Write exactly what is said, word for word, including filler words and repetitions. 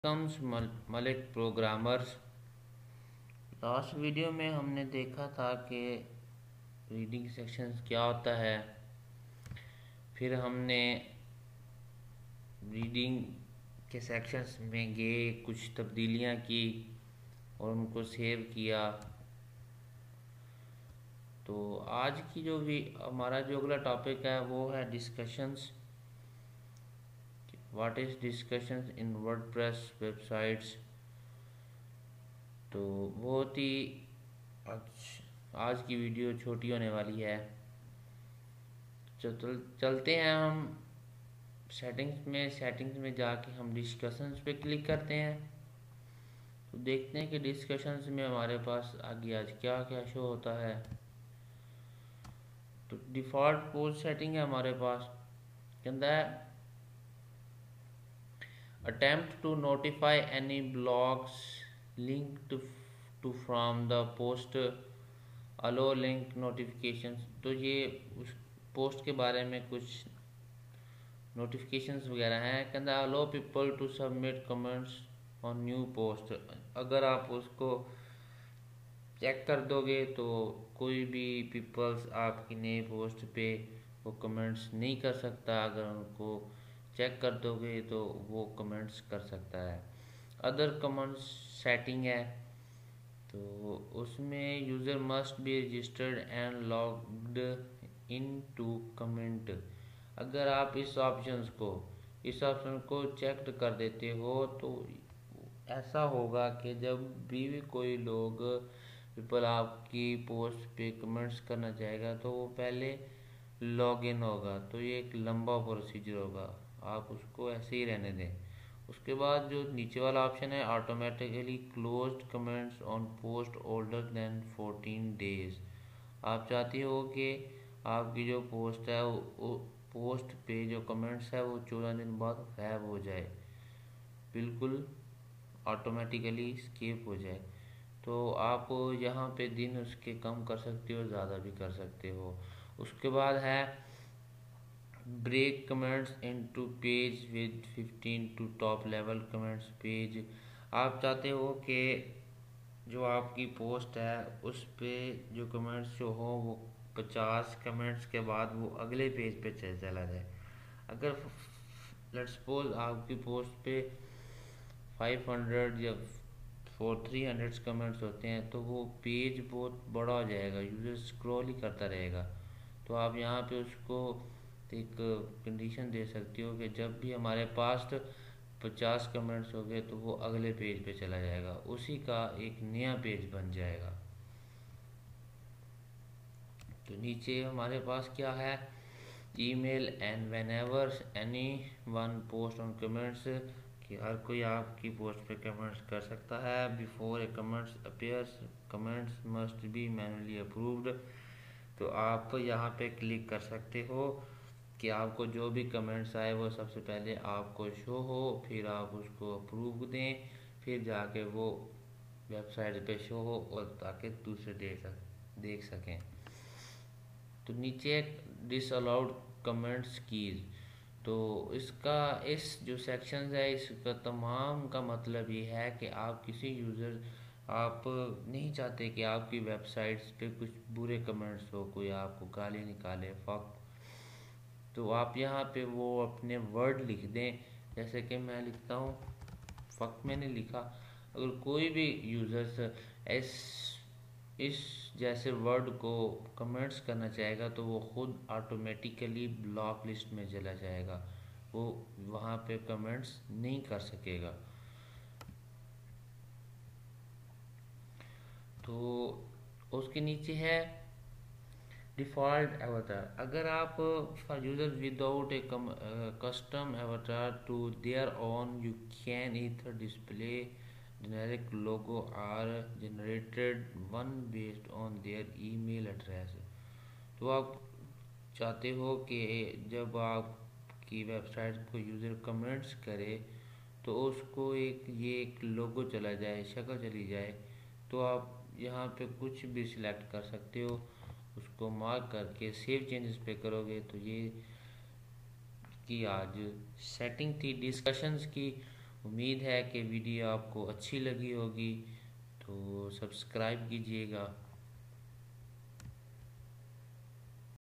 Comes Malik programmers. Last video में हमने देखा था कि रीडिंग सेक्शंस क्या होता है। फिर हमने रीडिंग के सेक्शंस में गए, कुछ तब्दीलियां की और उनको सेव किया। तो आज की जो भी हमारा जो अगला टॉपिक है वो है discussions. What is discussions in WordPress websites. तो बहुत ही आज आज की वीडियो छोटी होने वाली है। चल चलते हैं हम सेटिंग्स में सेटिंग्स में जाके हम डिस्कशंस पे क्लिक करते हैं। तो देखते हैं कि डिस्कशंस में हमारे पास आगे आज क्या क्या शो होता है। तो डिफ़ॉल्ट पोस्ट सेटिंग है हमारे पास, कहता है attempt to notify any blogs link to to from the post allow link notification. तो ये उस पोस्ट के बारे में कुछ नोटिफिकेशंस वगैरह हैं। कहता है allow people to submit comments on new post. अगर आप उसको चेक कर दोगे तो कोई भी पीपल्स आपकी नई पोस्ट पे वो कमेंट्स नहीं कर सकता। अगर उनको चेक कर दोगे तो वो कमेंट्स कर सकता है। अदर कमेंट्स सेटिंग है, तो उसमें user must be registered and logged in to comment. अगर आप इस ऑप्शंस को इस ऑप्शन को चेक कर देते हो तो ऐसा होगा कि जब भी कोई लोग पीपल आपकी पोस्ट पे कमेंट्स करना चाहेगा तो वो पहले लॉग इन होगा। तो ये एक लंबा प्रोसीजर होगा, आप उसको ऐसे ही रहने दें। उसके बाद जो नीचे वाला ऑप्शन है automatically closed comments on post older than fourteen days. आप चाहते हो कि आपकी जो पोस्ट है वो पोस्ट पे जो कमेंट्स है वो चौदह दिन बाद गायब हो जाए, बिल्कुल ऑटोमेटिकली स्किप हो जाए। तो आप यहाँ पे दिन उसके कम कर सकते हो, ज़्यादा भी कर सकते हो। उसके बाद है break comments into page with fifteen to top level comments page. आप चाहते हो कि जो आपकी पोस्ट है उस पे जो कमेंट्स जो हो वो पचास कमेंट्स के बाद वो अगले पेज पे चला जाए। अगर लेट्स सपोज आपकी पोस्ट पे फाइव हंड्रेड या फोर थ्री हंड्रेड कमेंट्स होते हैं तो वो पेज बहुत बड़ा हो जाएगा, यूज़र स्क्रॉल ही करता रहेगा। तो आप यहाँ पे उसको एक कंडीशन दे सकते हो कि जब भी हमारे पास पचास कमेंट्स हो गए तो वो अगले पेज पे चला जाएगा, उसी का एक नया पेज बन जाएगा। तो नीचे हमारे पास क्या है, email and whenever any one post on comments, कि हर कोई आपकी पोस्ट पे कमेंट्स कर सकता है। Before a comments appears comments must be manually approved. तो आप यहाँ पे क्लिक कर सकते हो कि आपको जो भी कमेंट्स आए वो सबसे पहले आपको शो हो, फिर आप उसको अप्रूव दें, फिर जाके वो वेबसाइट पे शो हो और ताकि दूसरे देख सक देख सकें। तो नीचे डिसअलाउड कमेंट्स कीज। तो इसका इस जो सेक्शन है इसका तमाम का मतलब ये है कि आप किसी यूज़र आप नहीं चाहते कि आपकी वेबसाइट्स पे कुछ बुरे कमेंट्स हो, कोई आपको गाली निकाले, फक। तो आप यहाँ पे वो अपने वर्ड लिख दें, जैसे कि मैं लिखता हूँ फक मैंने लिखा। अगर कोई भी यूज़र्स इस इस जैसे वर्ड को कमेंट्स करना चाहेगा तो वो खुद ऑटोमेटिकली ब्लॉक लिस्ट में चला जाएगा, वो वहाँ पे कमेंट्स नहीं कर सकेगा। तो उसके नीचे है डिफ़ॉल्ट एवतार। अगर आप for user without a custom avatar to their own you can either display generic logo are generated one based on their email address। तो आप चाहते हो कि जब आपकी वेबसाइट को यूज़र कमेंट्स करे तो उसको एक ये एक लोगो चला जाए, शक्ल चली जाए। तो आप यहाँ पे कुछ भी सिलेक्ट कर सकते हो, उसको मार्क करके सेव चेंजेस पे करोगे। तो ये की आज सेटिंग थी डिस्कशंस की, उम्मीद है कि वीडियो आपको अच्छी लगी होगी, तो सब्सक्राइब कीजिएगा।